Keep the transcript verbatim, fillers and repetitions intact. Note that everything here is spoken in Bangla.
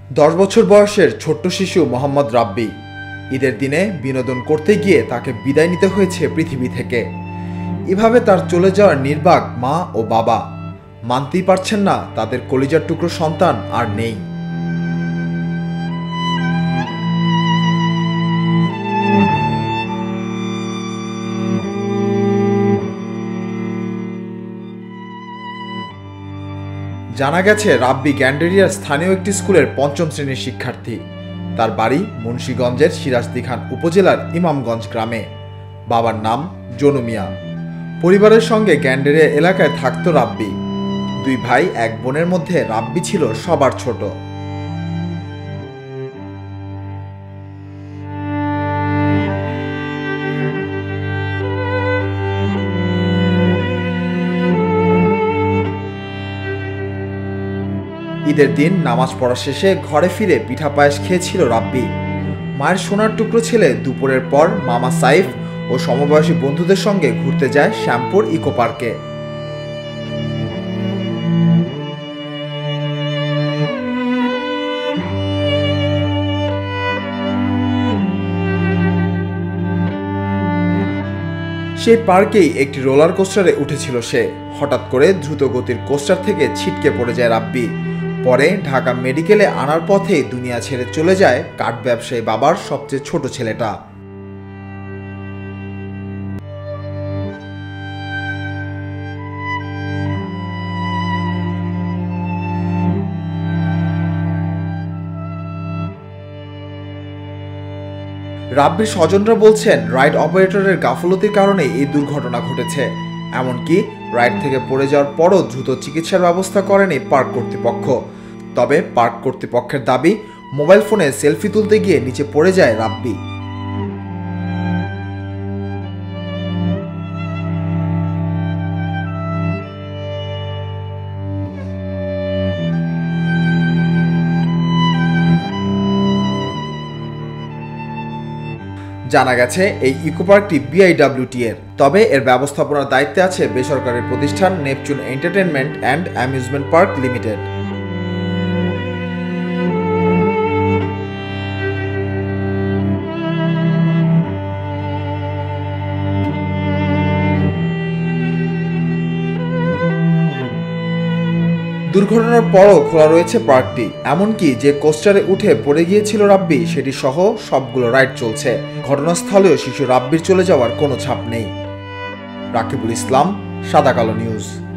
দশ বছর বয়সের ছোট্ট শিশু মোহাম্মদ রাব্বি। ঈদের দিনে বিনোদন করতে গিয়ে তাকে বিদায় নিতে হয়েছে পৃথিবী থেকে। এভাবে তার চলে যাওয়ার নির্বাক মা ও বাবা মানতেই পারছেন না তাদের কলিজার টুকরো সন্তান আর নেই। জানা গেছে রাব্বি গ্যান্ডেরিয়ার স্থানীয় একটি স্কুলের পঞ্চম শ্রেণীর শিক্ষার্থী। তার বাড়ি মুন্সিগঞ্জের সিরাজদিখান উপজেলার ইমামগঞ্জ গ্রামে। বাবার নাম জনু মিয়া। পরিবারের সঙ্গে গ্যান্ডেরিয়া এলাকায় থাকত রাব্বি। দুই ভাই এক বোনের মধ্যে রাব্বি ছিল সবার ছোট। ঈদের দিন নামাজ পড়া শেষে ঘরে ফিরে পিঠা পায়েস খেয়েছিল রাব্বি। মায়ের সোনার টুকরো ছেলে দুপুরের পর মামা সাইফ ও সমবয়সী বন্ধুদের সঙ্গে ঘুরতে যায় শ্যামপুর ইকো পার্কে। সেই পার্কেই একটি রোলার কোস্টারে উঠেছিল সে। হঠাৎ করে দ্রুত গতির কোস্টার থেকে ছিটকে পড়ে যায় রাব্বি। পরে ঢাকা মেডিকেলে আনার পথে দুনিয়া ছেড়ে চলে যায় কাঠ ব্যবসায়ী বাবার সবচেয়ে ছোট ছেলেটা। রাব্বির স্বজনরা বলছেন, রাইড অপারেটরের গাফলতির কারণে এই দুর্ঘটনা ঘটেছে। এমনকি রাইড থেকে পড়ে যাওয়ার পরও দ্রুত চিকিৎসার ব্যবস্থা করেনি পার্ক কর্তৃপক্ষ। তবে পার্ক কর্তৃপক্ষের দাবি, মোবাইল ফোনে সেলফি তুলতে গিয়ে নিচে পড়ে যায় রাব্বি। জানা গেছে এই ইকো পার্কটি বিআইডব্লিউটি এর, তবে এর ব্যবস্থাপনার দায়িত্বে আছে বেসরকারি প্রতিষ্ঠান Neptune entertainment and amusement park limited. দুর্ঘটনার পরও খোলা রয়েছে পার্কটি। এমনকি যে কোস্টারে উঠে পড়ে গিয়েছিল রাব্বি, সেটি সহ সবগুলো রাইড চলছে। ঘটনাস্থলেও শিশু রাব্বির চলে যাওয়ার কোনো ছাপ নেই। রাকিবুল ইসলাম, সাদাকালো নিউজ।